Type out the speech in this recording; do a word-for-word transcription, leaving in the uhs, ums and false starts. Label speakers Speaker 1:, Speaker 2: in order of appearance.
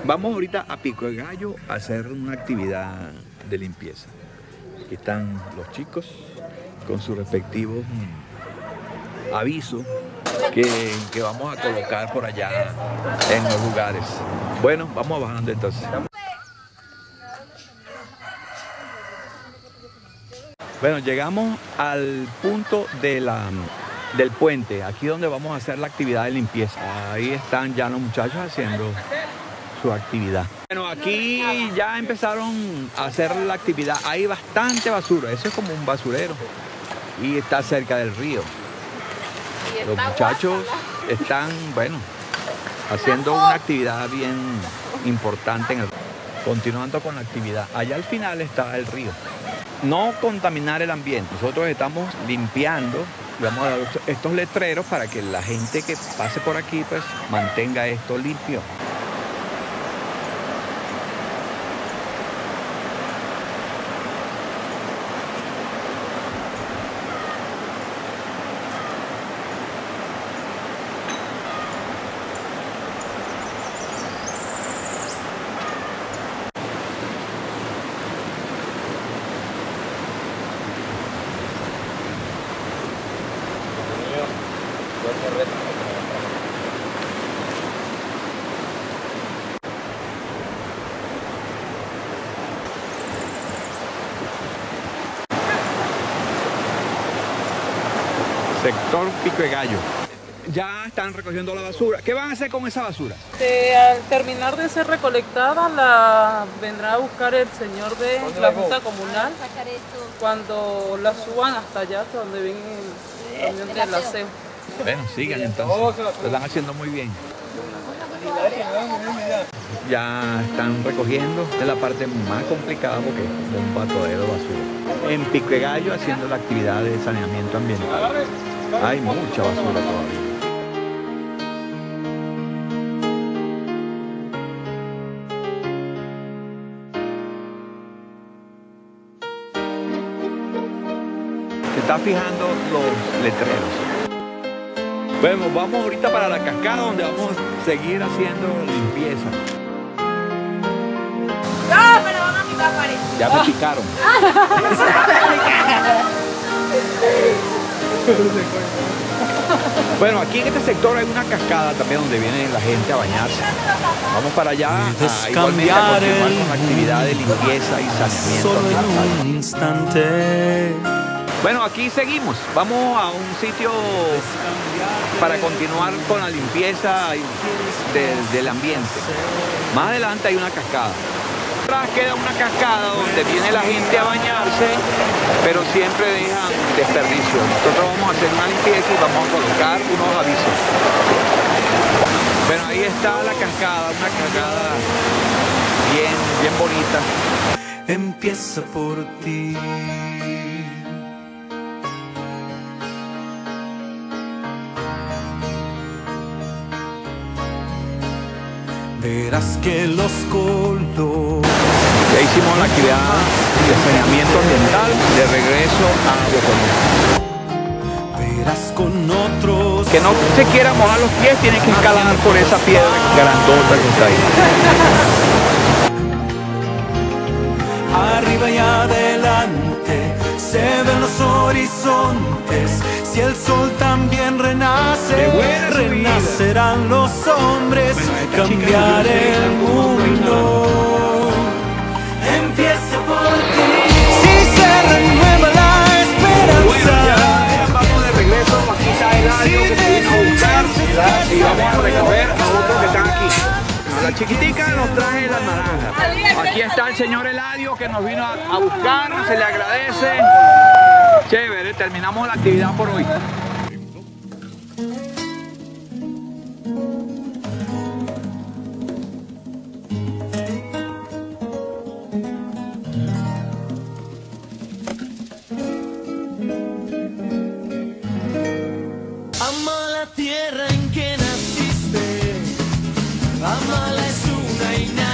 Speaker 1: Vamos ahorita a Pico de Gallo a hacer una actividad de limpieza. Aquí están los chicos con sus respectivos avisos que, que vamos a colocar por allá en los lugares. Bueno, vamos bajando entonces. Bueno, llegamos al punto de la, del puente, aquí donde vamos a hacer la actividad de limpieza. Ahí están ya los muchachos haciendo su actividad. Bueno, aquí ya empezaron a hacer la actividad. Hay bastante basura, eso es como un basurero y está cerca del río. Los muchachos están, bueno, haciendo una actividad bien importante en el río. Continuando con la actividad. Allá al final está el río. No contaminar el ambiente. Nosotros estamos limpiando, vamos a dar estos letreros para que la gente que pase por aquí pues mantenga esto limpio. Sector Pico de Gallo. Ya están recogiendo la basura. ¿Qué van a hacer con esa basura?
Speaker 2: Eh, al terminar de ser recolectada, la vendrá a buscar el señor de la Junta Comunal cuando la suban hasta allá, hasta donde viene el camión del aseo.
Speaker 1: Bueno, sigan entonces. Lo están haciendo muy bien. Ya están recogiendo. Esta es la parte más complicada porque es un patadero de basura. En Pico de Gallo haciendo la actividad de saneamiento ambiental. Hay mucha basura todavía. Se está fijando los letreros. Bueno, vamos ahorita para la cascada donde vamos a seguir haciendo limpieza.
Speaker 3: No, me lo van a picar, parece.
Speaker 1: Ya me picaron. Bueno, aquí en este sector hay una cascada también donde viene la gente a bañarse. Vamos para allá a, igualmente a continuar con la actividad de limpieza y saneamiento.
Speaker 4: Solo en un instante.
Speaker 1: Bueno, aquí seguimos. Vamos a un sitio para continuar con la limpieza de, del ambiente. Más adelante hay una cascada. Atrás queda una cascada donde viene la gente a bañarse, pero siempre dejan desperdicio. Nosotros vamos a hacer una limpieza y vamos a colocar unos avisos. Bueno, ahí está la cascada, una cascada bien, bien bonita.
Speaker 4: Empieza por ti. Verás que los colores.
Speaker 1: Ya hicimos la actividad de saneamiento ambiental, de regreso a Boconó.
Speaker 4: Verás con otros.
Speaker 1: Que no se quiera mojar los pies, tiene que escalar por esa piedra grandota que está
Speaker 4: ahí. Arriba y adelante se ven los horizontes. Si el sol también renace, renacerán los hombres, bueno, cambiar el mundo. Empieza por ti. Si se renueva la esperanza.
Speaker 1: Bueno, ya, ya vamos de regreso. Aquí está Eladio que se vino a buscar y vamos a recoger a otros que están aquí. A la chiquitica nos traje las naranjas. Aquí está el señor Eladio que nos vino a, a buscar, se le agradece. Chévere, terminamos la actividad por hoy.
Speaker 4: Ama la tierra en que naciste, amala es una y nada.